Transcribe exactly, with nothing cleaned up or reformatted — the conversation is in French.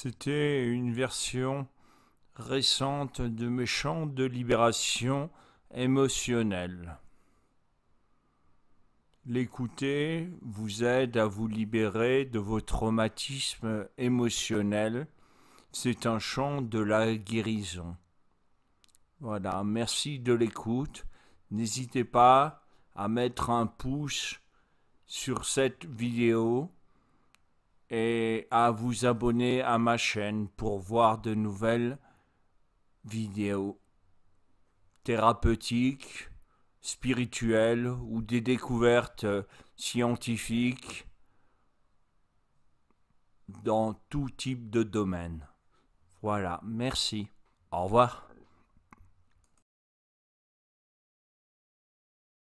C'était une version récente de mes chants de libération émotionnelle. L'écouter vous aide à vous libérer de vos traumatismes émotionnels. C'est un chant de la guérison. Voilà, merci de l'écoute. N'hésitez pas à mettre un pouce sur cette vidéo et à vous abonner à ma chaîne pour voir de nouvelles vidéos thérapeutiques, spirituelles ou des découvertes scientifiques dans tout type de domaine. Voilà, merci. Au revoir.